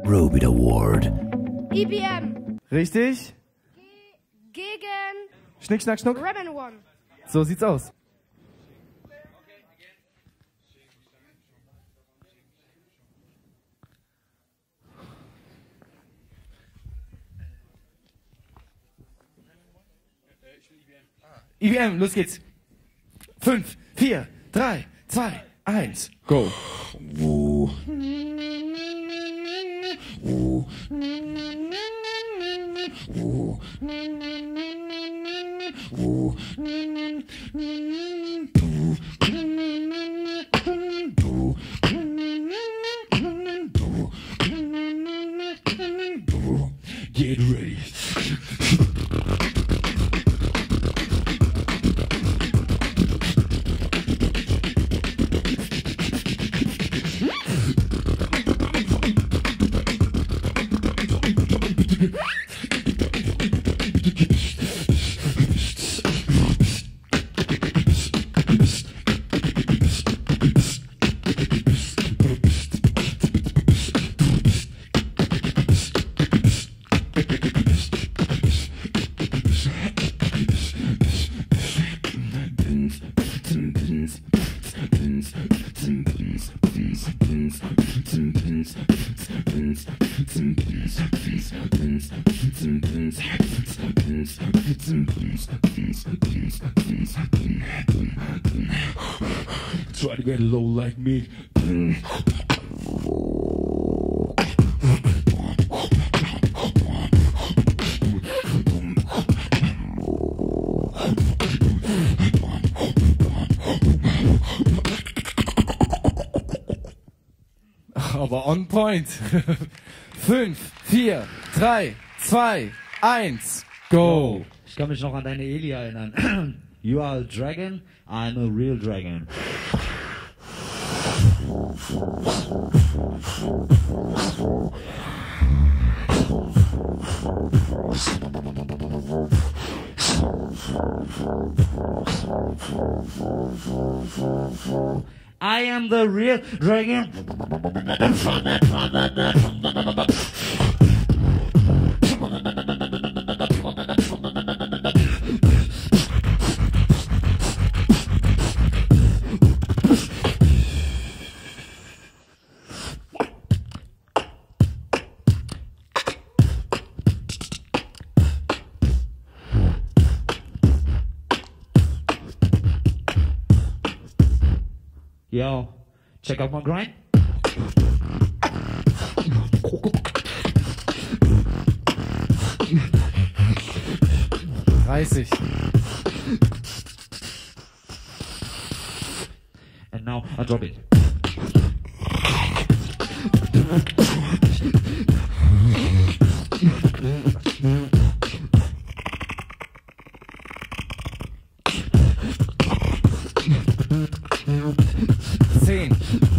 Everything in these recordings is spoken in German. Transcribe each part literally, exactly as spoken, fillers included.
ROBEAT Award. E B M. Richtig? Ge gegen Schnick, schnack, schnuck. ReminOne. So sieht's aus. E B M, los geht's. Fünf, vier, drei, zwei, eins, go. Ooh. Ooh. Ooh. Ooh. Get ready. Try to get low like me. Aber on point. Fünf, vier, drei, zwei, eins, go. Ich kann mich noch an deine Eli erinnern. You are a dragon, I'm a real dragon. I am the real dragon. Yo, check out my grind. dreißig. And now I drop it. Zehn.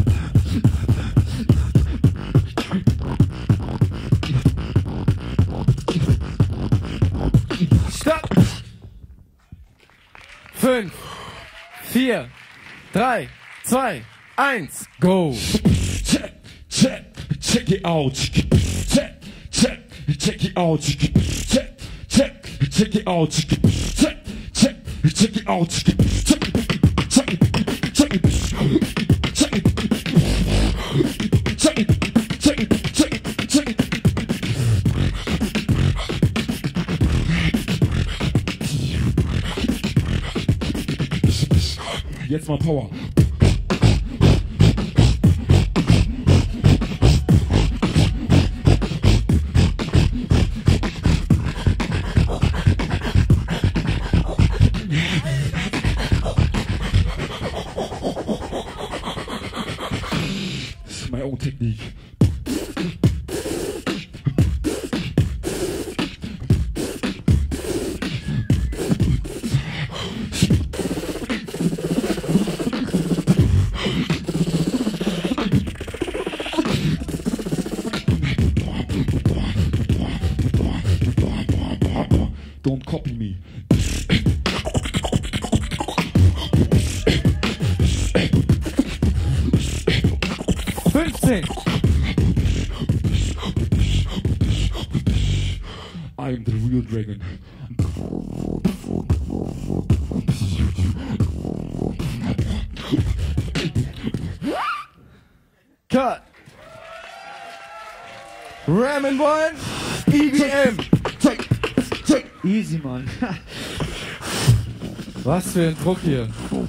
Stopp. Fünf, vier, drei, zwei, eins, go. Check, check, check it out. Check, check, check it out. Check, check, check it out. Check, check, check it out. Check, check, check it. Check it, check it, check it, check it, check it, check it. Jetzt mal Power. Das ist meine own Technik. Don't copy me. fünfzehn. I am the real dragon. Cut. ReminOne, E B M. Check, check. Easy, Mann. Was für ein Druck hier.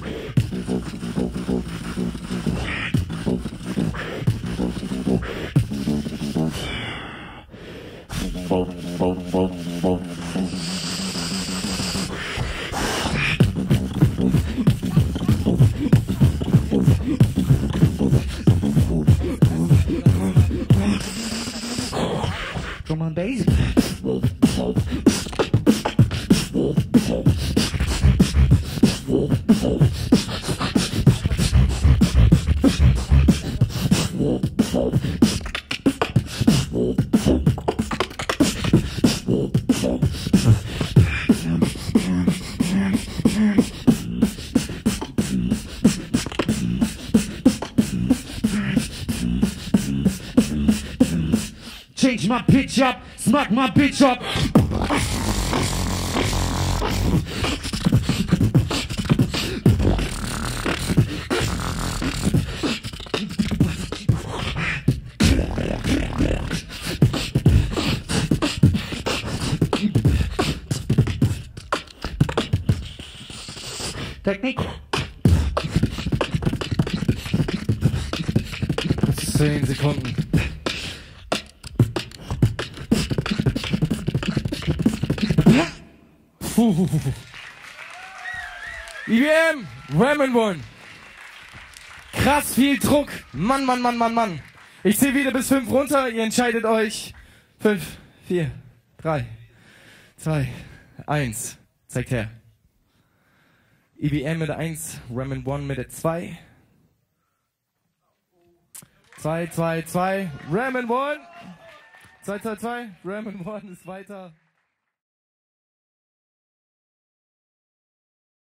Drum and bass. Change my pitch up, smack my bitch up. Technik. Zehn Sekunden. Puh. E B M, ReminOne. Krass viel Druck. Mann, Mann, Mann, Mann, Mann. Ich zähle wieder bis fünf runter. Ihr entscheidet euch. Fünf, vier, drei, zwei, eins. Zeigt her. E B M mit der eins, ReminOne mit der zwei. zwei, zwei, zwei, ReminOne. zwei, zwei, zwei, ReminOne ist weiter.